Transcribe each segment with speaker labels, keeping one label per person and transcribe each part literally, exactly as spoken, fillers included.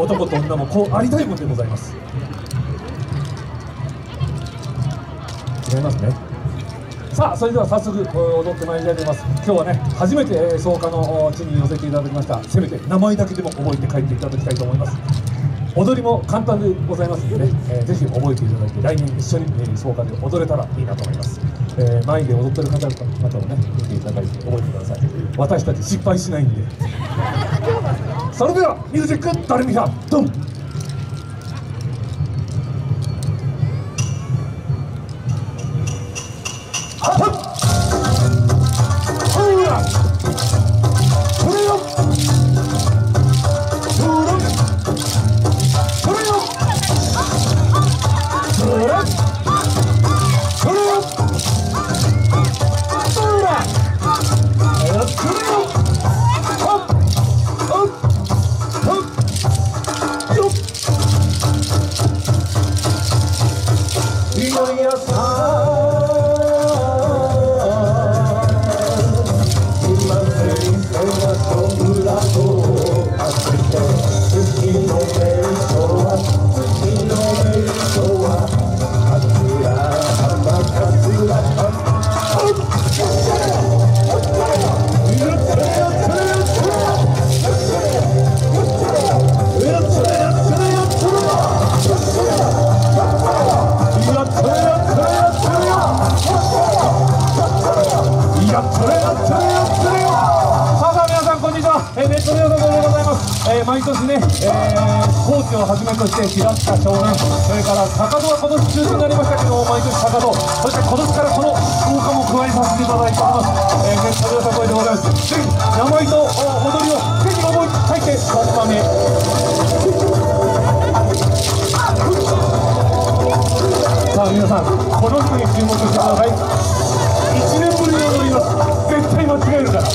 Speaker 1: 男と女もこうありたいもんでございます。違いますね。さあそれでは早速踊ってまいりたいと思います。今日はね初めて草加の地に寄せていただきました。せめて名前だけでも覚えて帰っていただきたいと思います。踊りも簡単でございますのでね、えー、ぜひ覚えていただいて来年一緒に、えー、草加で踊れたらいいなと思います。えー、前で踊ってる方々をね見ていただいて覚えてください。私たち失敗しないんで。それではミュージックドレミファドン。毎年ね、えー、高知をはじめとして平塚湘南、それから高戸は今年中止になりましたけど、毎年高戸、そして今年からこの福岡も加えさせていただいております。えー、ゲストのよさこいでございます。ぜひ名前と踊りをぜひ覚えて書いておまめ。さあ皆さん、この人に注目してください。いちねんぶりに踊ります。絶対間違えるから。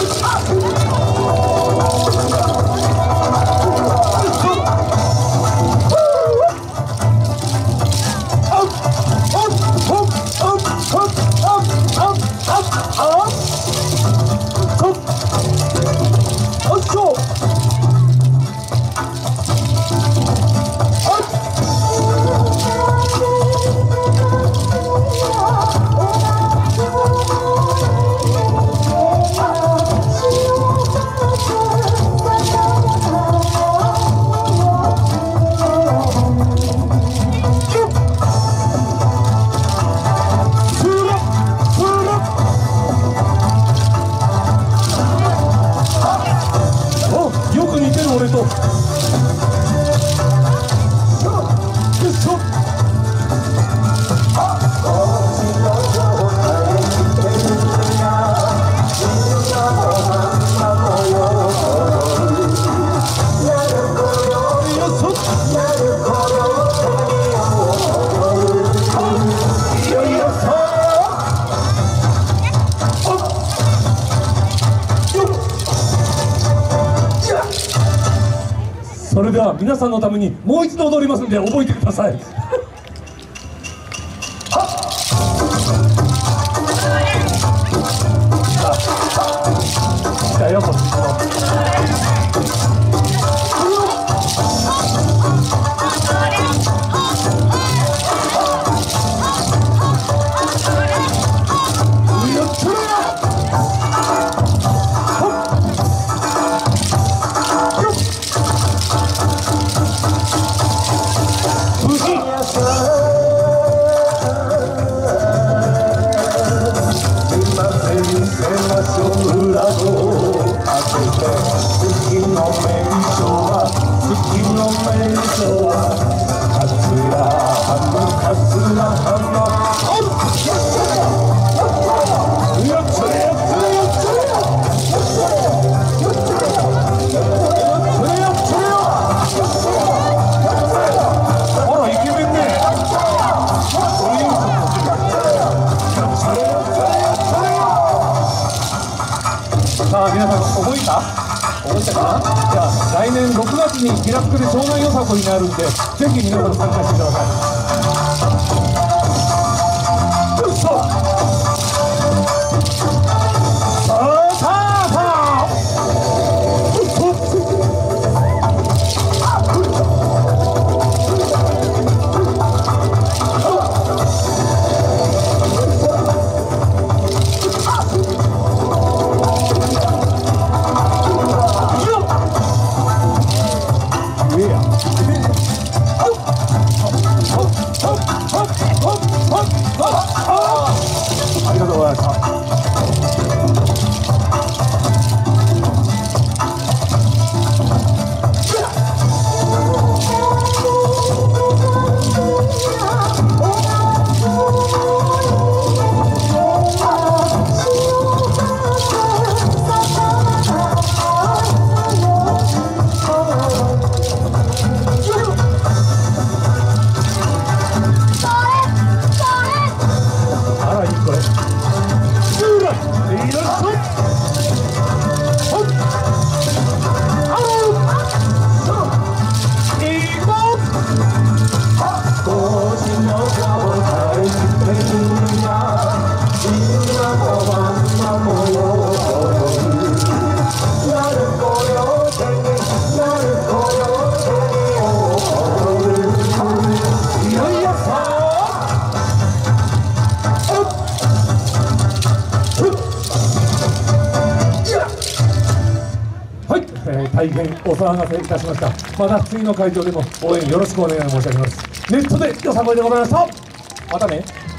Speaker 1: それでは皆さんのためにもう一度踊りますので覚えてください。来たよこっちも。さあ皆さん覚えた覚えたかな。じゃあ来年ろくがつに平塚で湘南よさこいになるんで、ぜひ皆さん参加してください。うそさあさあさあうそありがとうございました。大変お騒がせいたしました。また次の会場でも応援よろしくお願い申し上げます。ネットでよさこいでございました。またね。